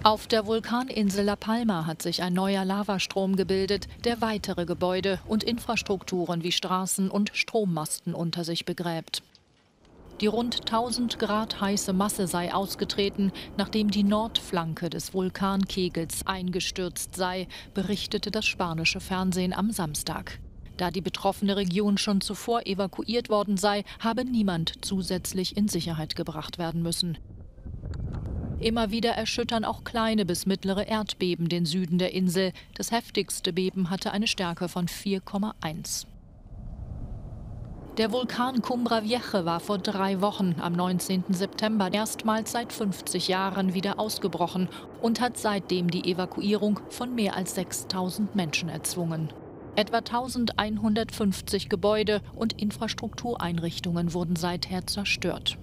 Auf der Vulkaninsel La Palma hat sich ein neuer Lavastrom gebildet, der weitere Gebäude und Infrastrukturen wie Straßen und Strommasten unter sich begräbt. Die rund 1000 Grad heiße Masse sei ausgetreten, nachdem die Nordflanke des Vulkankegels eingestürzt sei, berichtete das spanische Fernsehen am Samstag. Da die betroffene Region schon zuvor evakuiert worden sei, habe niemand zusätzlich in Sicherheit gebracht werden müssen. Immer wieder erschüttern auch kleine bis mittlere Erdbeben den Süden der Insel. Das heftigste Beben hatte eine Stärke von 4,1. Der Vulkan Cumbre Vieja war vor 3 Wochen, am 19. September, erstmals seit 50 Jahren wieder ausgebrochen und hat seitdem die Evakuierung von mehr als 6000 Menschen erzwungen. Etwa 1150 Gebäude und Infrastruktureinrichtungen wurden seither zerstört.